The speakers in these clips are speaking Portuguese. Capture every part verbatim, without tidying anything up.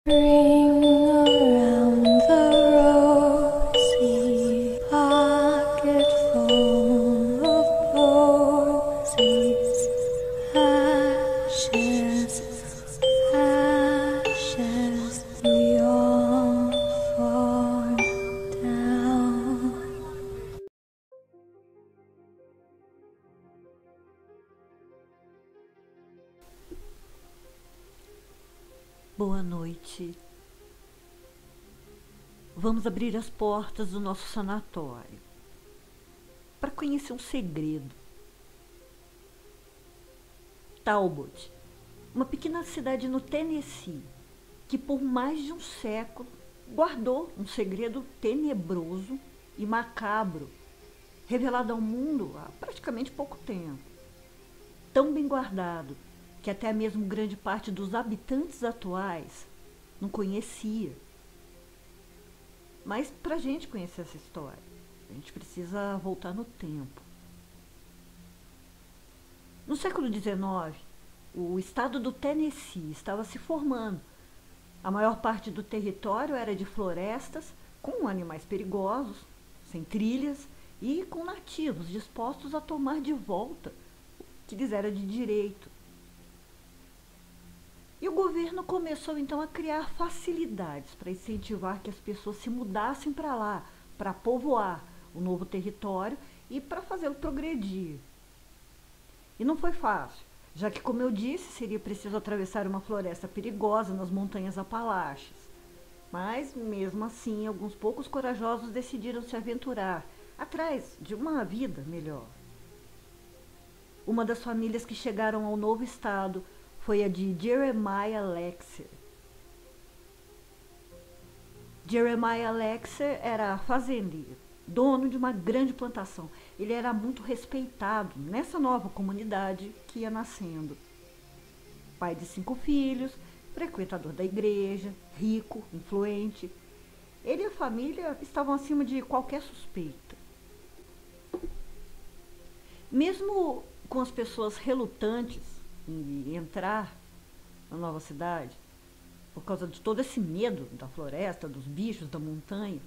Ring around the rosy pocket full of posies, ashes, ashes, we all fall down. Boa noite. Vamos abrir as portas do nosso sanatório para conhecer um segredo. Talbot, uma pequena cidade no Tennessee, que por mais de um século guardou um segredo tenebroso e macabro, revelado ao mundo há praticamente pouco tempo. Tão bem guardado que até mesmo grande parte dos habitantes atuais não conhecia. Mas para a gente conhecer essa história, a gente precisa voltar no tempo. No século dezenove, o estado do Tennessee estava se formando. A maior parte do território era de florestas, com animais perigosos, sem trilhas e com nativos dispostos a tomar de volta o que lhes era de direito. E o governo começou então a criar facilidades para incentivar que as pessoas se mudassem para lá, para povoar o novo território e para fazê-lo progredir. E não foi fácil, já que, como eu disse, seria preciso atravessar uma floresta perigosa nas montanhas Apalaches. Mas, mesmo assim, alguns poucos corajosos decidiram se aventurar atrás de uma vida melhor. Uma das famílias que chegaram ao novo estado foi a de Jeremiah Lexer. Jeremiah Lexer era fazendeiro, dono de uma grande plantação. Ele era muito respeitado nessa nova comunidade que ia nascendo. Pai de cinco filhos, frequentador da igreja, rico, influente. Ele e a família estavam acima de qualquer suspeita. Mesmo com as pessoas relutantes em entrar na nova cidade, por causa de todo esse medo da floresta, dos bichos, da montanha,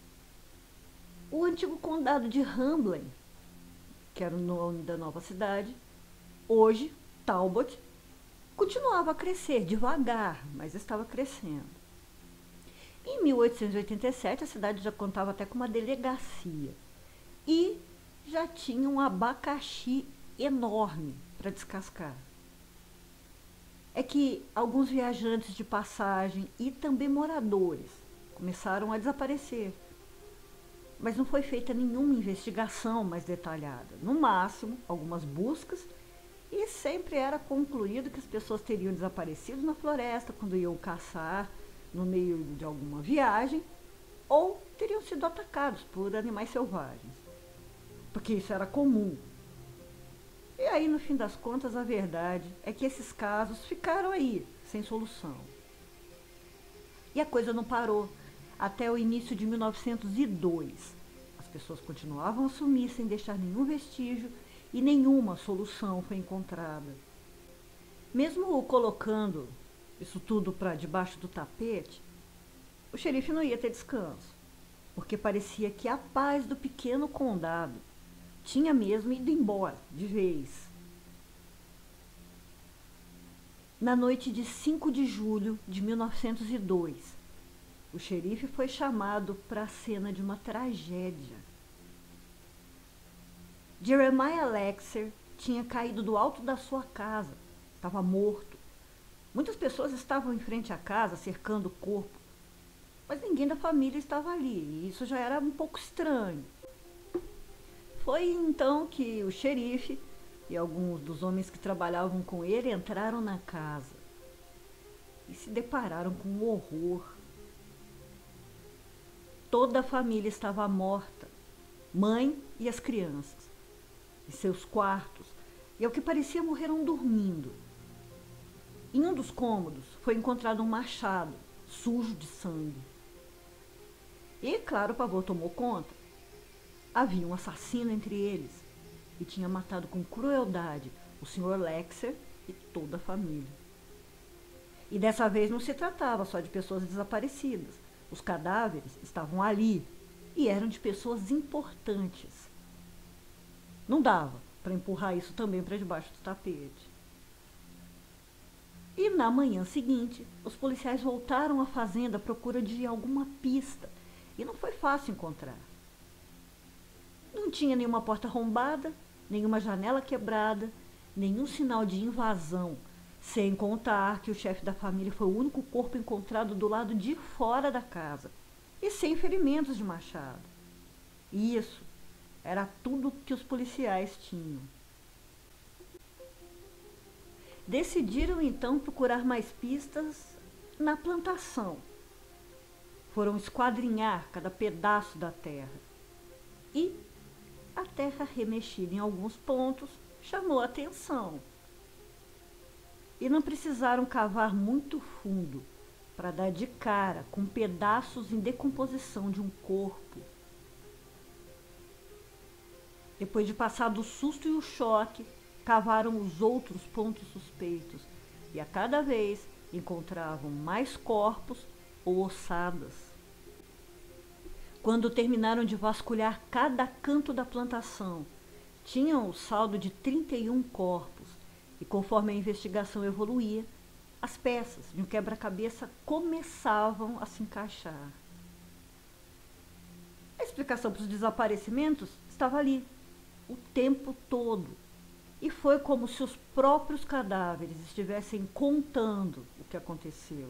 o antigo condado de Hamblin, que era o nome da nova cidade, hoje Talbot, continuava a crescer devagar, mas estava crescendo. Em mil oitocentos e oitenta e sete, a cidade já contava até com uma delegacia e já tinha um abacaxi enorme para descascar. É que alguns viajantes de passagem e também moradores começaram a desaparecer. Mas não foi feita nenhuma investigação mais detalhada. No máximo, algumas buscas, e sempre era concluído que as pessoas teriam desaparecido na floresta quando iam caçar no meio de alguma viagem, ou teriam sido atacados por animais selvagens, porque isso era comum. E aí, no fim das contas, a verdade é que esses casos ficaram aí, sem solução. E a coisa não parou até o início de mil novecentos e dois. As pessoas continuavam a sumir sem deixar nenhum vestígio e nenhuma solução foi encontrada. Mesmo colocando isso tudo para debaixo do tapete, o xerife não ia ter descanso, porque parecia que a paz do pequeno condado tinha mesmo ido embora de vez. Na noite de cinco de julho de mil novecentos e dois, o xerife foi chamado para a cena de uma tragédia. Jeremiah Lexer tinha caído do alto da sua casa, estava morto. Muitas pessoas estavam em frente à casa, cercando o corpo, mas ninguém da família estava ali, e isso já era um pouco estranho. Foi então que o xerife e alguns dos homens que trabalhavam com ele entraram na casa e se depararam com um horror. Toda a família estava morta, mãe e as crianças, em seus quartos, e ao que parecia morreram dormindo. Em um dos cômodos foi encontrado um machado sujo de sangue. E, claro, o pavor tomou conta. Havia um assassino entre eles e tinha matado com crueldade o senhor Lexer e toda a família. E dessa vez não se tratava só de pessoas desaparecidas. Os cadáveres estavam ali e eram de pessoas importantes. Não dava para empurrar isso também para debaixo do tapete. E na manhã seguinte, os policiais voltaram à fazenda à procura de alguma pista. E não foi fácil encontrar. Não tinha nenhuma porta arrombada, nenhuma janela quebrada, nenhum sinal de invasão, sem contar que o chefe da família foi o único corpo encontrado do lado de fora da casa e sem ferimentos de machado. E isso era tudo que os policiais tinham. Decidiram então procurar mais pistas na plantação. Foram esquadrinhar cada pedaço da terra e a terra remexida em alguns pontos chamou a atenção. E não precisaram cavar muito fundo para dar de cara com pedaços em decomposição de um corpo. Depois de passar do susto e o choque, cavaram os outros pontos suspeitos e a cada vez encontravam mais corpos ou ossadas. Quando terminaram de vasculhar cada canto da plantação, tinham o saldo de trinta e um corpos e, conforme a investigação evoluía, as peças de um quebra-cabeça começavam a se encaixar. A explicação para os desaparecimentos estava ali, o tempo todo. E foi como se os próprios cadáveres estivessem contando o que aconteceu.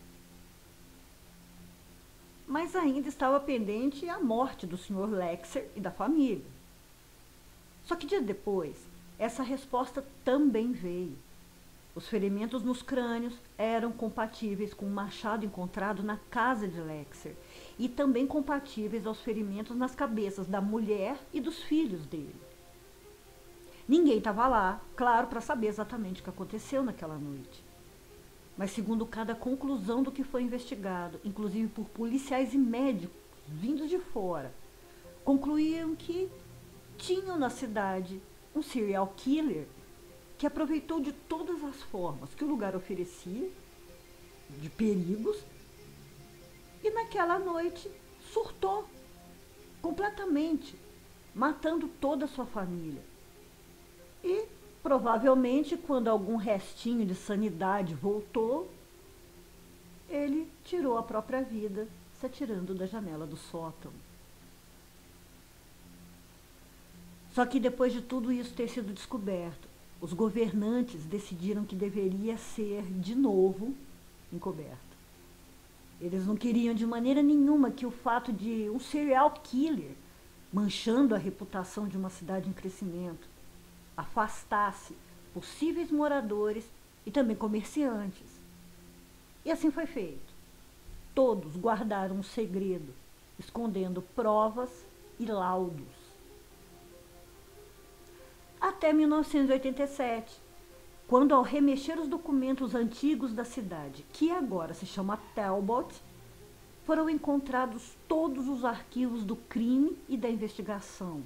Mas ainda estava pendente a morte do senhor Lexer e da família. Só que dias depois, essa resposta também veio. Os ferimentos nos crânios eram compatíveis com o machado encontrado na casa de Lexer e também compatíveis aos ferimentos nas cabeças da mulher e dos filhos dele. Ninguém estava lá, claro, para saber exatamente o que aconteceu naquela noite. Mas segundo cada conclusão do que foi investigado, inclusive por policiais e médicos vindos de fora, concluíam que tinham na cidade um serial killer que aproveitou de todas as formas que o lugar oferecia, de perigos, e naquela noite surtou completamente, matando toda a sua família. E, provavelmente, quando algum restinho de sanidade voltou, ele tirou a própria vida, se atirando da janela do sótão. Só que depois de tudo isso ter sido descoberto, os governantes decidiram que deveria ser, de novo, encoberto. Eles não queriam de maneira nenhuma que o fato de um serial killer, manchando a reputação de uma cidade em crescimento, afastasse possíveis moradores e também comerciantes. E assim foi feito. Todos guardaram um segredo, escondendo provas e laudos. Até mil novecentos e oitenta e sete, quando, ao remexer os documentos antigos da cidade, que agora se chama Talbot, foram encontrados todos os arquivos do crime e da investigação.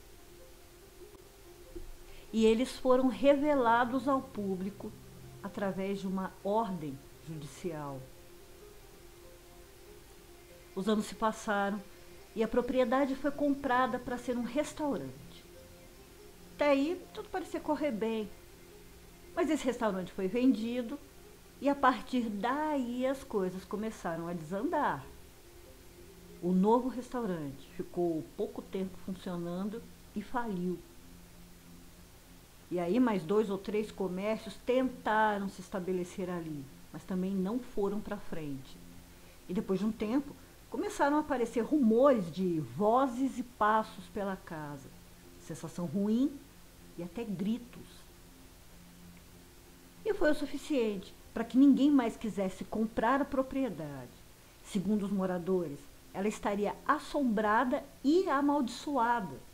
E eles foram revelados ao público através de uma ordem judicial. Os anos se passaram e a propriedade foi comprada para ser um restaurante. Até aí tudo parecia correr bem, mas esse restaurante foi vendido e a partir daí as coisas começaram a desandar. O novo restaurante ficou pouco tempo funcionando e faliu. E aí mais dois ou três comércios tentaram se estabelecer ali, mas também não foram para frente. E depois de um tempo, começaram a aparecer rumores de vozes e passos pela casa, sensação ruim e até gritos. E foi o suficiente para que ninguém mais quisesse comprar a propriedade. Segundo os moradores, ela estaria assombrada e amaldiçoada.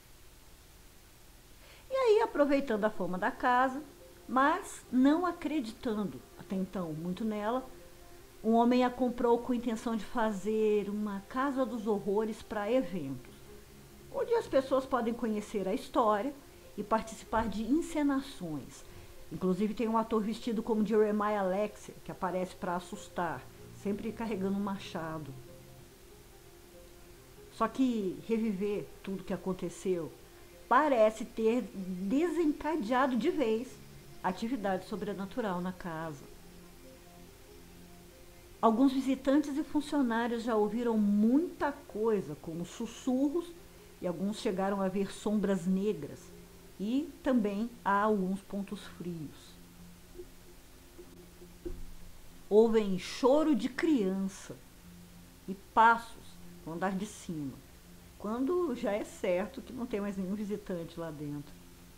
E aí, aproveitando a fama da casa, mas não acreditando até então muito nela, um homem a comprou com a intenção de fazer uma casa dos horrores para eventos, onde as pessoas podem conhecer a história e participar de encenações, Inclusive tem um ator vestido como Jeremiah Alexia, que aparece para assustar, sempre carregando um machado. Só que reviver tudo que aconteceu parece ter desencadeado de vez a atividade sobrenatural na casa. Alguns visitantes e funcionários já ouviram muita coisa, como sussurros, e alguns chegaram a ver sombras negras, e também há alguns pontos frios. Ouvem choro de criança e passos no andar de cima, quando já é certo que não tem mais nenhum visitante lá dentro.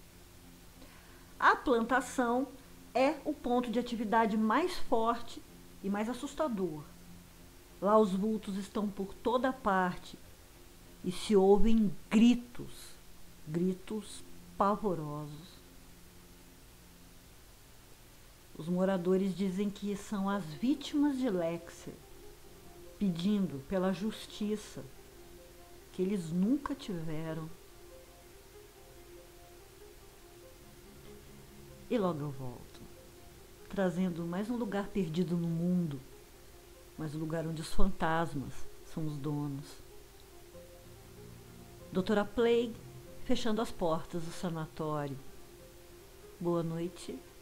A plantação é o ponto de atividade mais forte e mais assustador. Lá os vultos estão por toda parte e se ouvem gritos, gritos pavorosos. Os moradores dizem que são as vítimas de Lexia, pedindo pela justiça que eles nunca tiveram. E logo eu volto, trazendo mais um lugar perdido no mundo, mas um lugar onde os fantasmas são os donos. Doutora Plague fechando as portas do sanatório. Boa noite.